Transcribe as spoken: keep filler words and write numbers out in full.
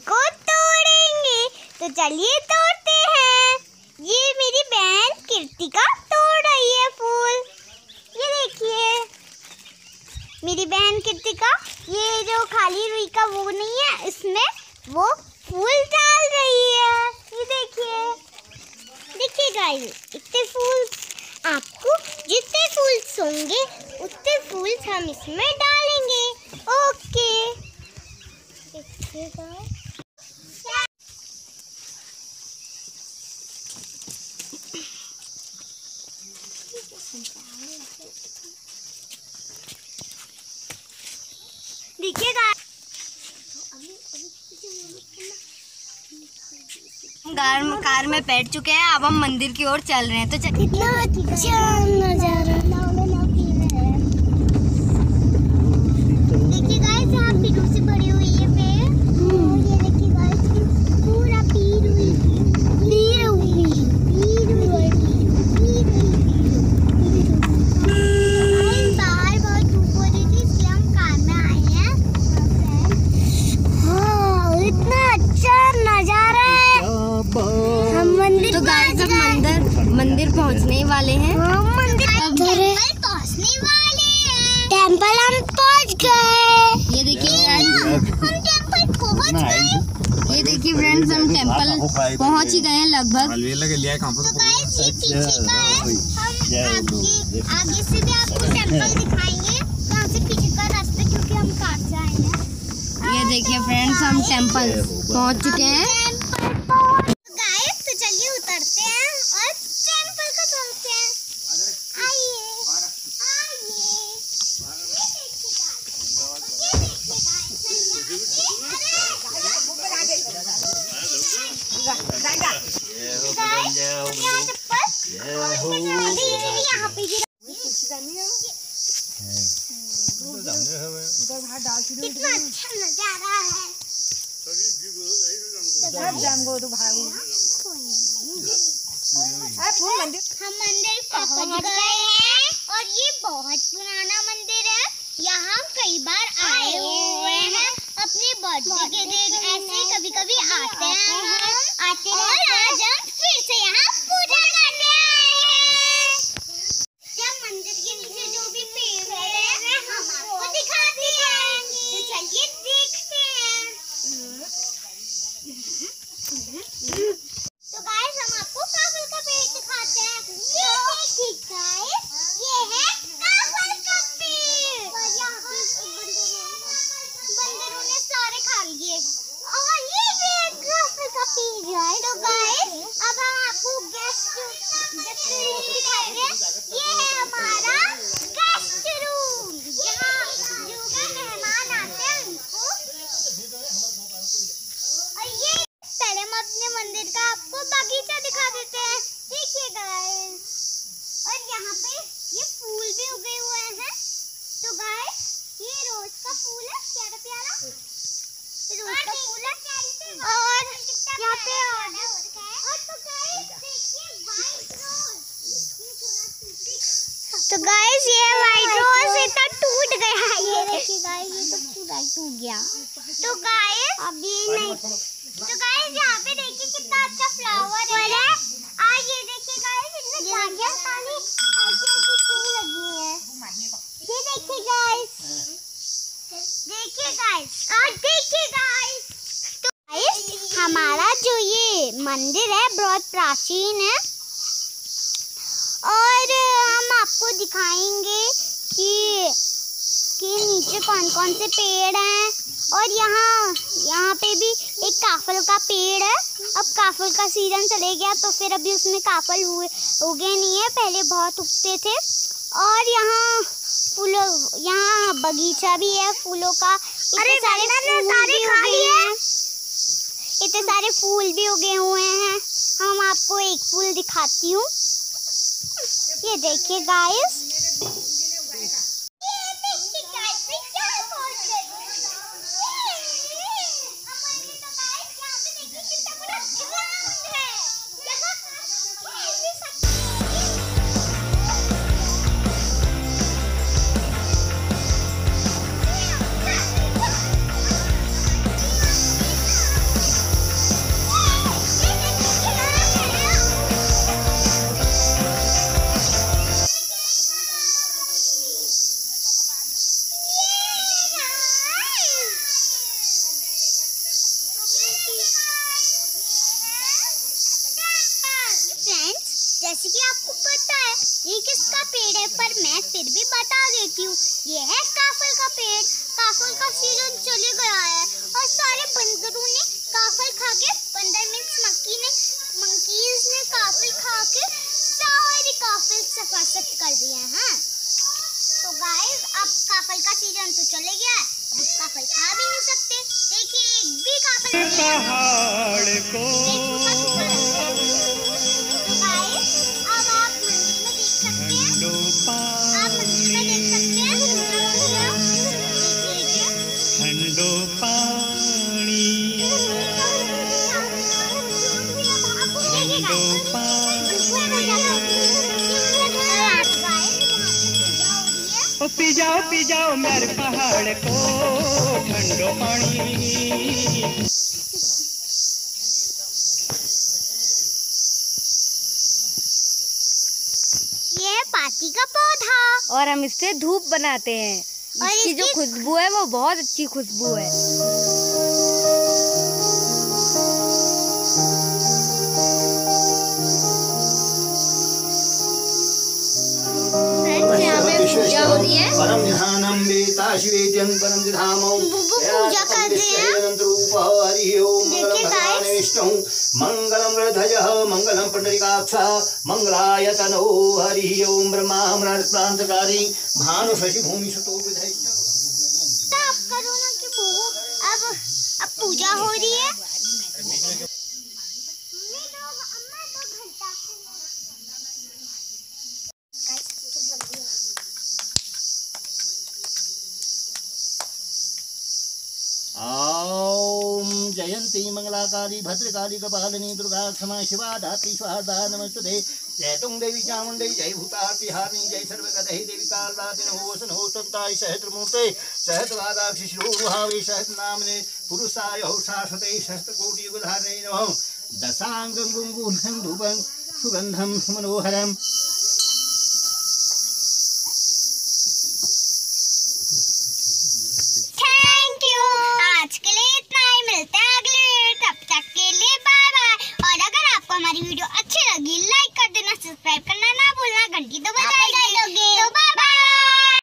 को तोड़ेंगे। तो चलिए तोड़ते हैं। ये मेरी बहन कृतिका तोड़ रही है फूल। ये देखिए मेरी बहन कृतिका, ये जो खाली रुई का वो नहीं है, इसमें वो फूल डाल रही है। ये देखिए देखिए गाइस, इतने फूल, आपको जितने फूल होंगे उतने फूल हम इसमें डालेंगे। ओके देखिए गाइस, देखिए गाइस, कार में कार में बैठ चुके हैं। अब हम मंदिर की ओर चल रहे हैं। तो कितना अच्छा नजारा। देखिए गाइस, यहाँ पीरू से भरी हुई है पेड़। और ये देखिए गाइस, पूरा पीर हुई पीर हुई पीर हुई बाहर बहुत धूप हो रही थी, इसलिए हम कार में आए हैं। हाँ, इतना अच्छा नजारा है। हम मंदिर, तो गाइस अब मंदिर मंदिर पहुंचने वाले हैं। हम मंदिर पहुंचने वाले हैं। टेंपल हम पहुंच गए। ये देखिए हम टेंपल पहुंच गए। ये देखिए फ्रेंड्स, हम टेंपल पहुंच ही गए हैं लगभग। तो गाइस ये पीछे का है, हम आगे आगे से भी आपको टेंपल दिखाएंगे। वहाँ से पीछे का रास्ता, क्योंकि हम कार से आए हैं। ये देखिए फ्रेंड्स, हम टेंपल पहुंच चुके हैं। कितना अच्छा नजारा है। हम मंदिर पहुंच गए हैं और ये बहुत पुराना मंदिर है। यहाँ कई बार आए हुए हैं अपने बर्थडे के दिन, ऐसे कभी कभी आते हैं आते हैं और आज हम फिर से यहाँ पूजा करने आए हैं। जब मंदिर के नीचे जो भी पेड़ है हम आपको दिखाते हैं। तो चलिए देखते हैं। तो गाइस, हम आपको काफल का पेड़ दिखाते हैं। ये देखिए गाइस, ये है काफल का पेड़। बंदरों ने सारे खा लिए। और ये भी काफल का पेड़ है। तो गाइस, अब हम आपको गेस्ट गेस्ट रूम दिखाते हैं। ये है हमारा गेस्ट रूम, जहाँ जो भी मेहमान आते हैं उनको। और ये पहले हम अपने मंदिर का आपको बगीचा दिखा देते हैं। देखिए गाइस, और यहाँ पे ये फूल भी उगे हुए हैं। तो गाइस, ये रोज का फूल है, प्यारा प्यारा रोज का फूल है। और यहाँ पे और तो गाइस देखिए व्हाइट रोज। तो गाइस, ये व्हाइट रोज इतना टूट गया है। ये देखिए गाइस, ये तो पूरा टूट गया। तो गाइस अभी नहीं, तो गाइस यहाँ पे देखिए कितना अच्छा फ्लावर है। और ये देखिए गाइस, इसमें झाड़ियाँ सारी ऐसी ऐसी क्यों लगी है। ये देखिए गाइस, देखिए गाइस, और देखिए गाइस। तो गाइस, हमारा जो ये मंदिर है बहुत प्राचीन है। और हम आपको दिखाएंगे कि कि नीचे कौन कौन से पेड़ हैं। और यहाँ यहाँ पे भी एक काफल का पेड़ है। अब काफल का सीजन चले गया, तो फिर अभी उसमें काफल हुए उगे नहीं है, पहले बहुत उगते थे। और यहाँ फूलों, यहाँ बगीचा भी है फूलों का। इतने सारे सारे खाली है, इतने सारे फूल भी उगे हुए हैं। हम आपको एक फूल दिखाती हूँ। ये देखिए गाइस, जैसे कि आपको पता है ये किसका पेड़ है, पर मैं फिर भी बता देती हूँ। ये है काफल का पेड़। काफल का सीजन चले गया है और सारे बंदरों ने काफल खा के, बंदर मीन्स मंकी ने मंकीज ने काफल खा के सारे काफल सफासत कर दिए हैं। तो गाइस अब काफल का सीजन तो चले गया है, अब काफल खा भी नहीं सकते। देखिए एक भी काफल पहाड़ को तो गाइस अब आप मंदिर में देख सकते हैं, आप मंदिर में देख सकते हैं ठंडो पानी ठंडो ओ पी जाओ पी जाओ मेरे पहाड़ को ठंडो पानी। ये है पाती का पौधा और हम इससे धूप बनाते हैं। और इसकी जो खुशबू है वो बहुत अच्छी खुशबू है। पूजा हो रही है, परम ध्यानम वेता शिवेद्यं परम धामो पूजा कर रहे हैं। हरि ओम मंगलम विष्णु मंगलम गणधजः मंगलम पुंडरीकाक्षः मंगलाय तनो हरि ओम ब्रह्मा मृतप्रांतकारी भानु शशि भूमि सुतो विधय। आप करो ना कि वो अब अब पूजा हो रही है। ओम जयंती मंगलाकारी भद्रकाली कपालिनी दुर्गा क्षमा शिवा धात्री स्वाहा नमस्ते। जय तुम देवी चामुंडे जय भूताति हारिणी जय सर्वगतहि देवी कालरात्रि नमोसन हो तत्ताय सहस्रमूर्ते सहस्रवादाक्षि श्रीरुहावे सहस्रनामने पुरुषाय हो शाश्वते सहस्रकोटि युगधारणे नमः। दशांगं गुंगुलं धूपं सुगंधं सुमनोहरम्। आज के लिए इतना ही, मिलते हैं अगले वीडियो, तब तक के लिए बाय बाय। और अगर आपको हमारी वीडियो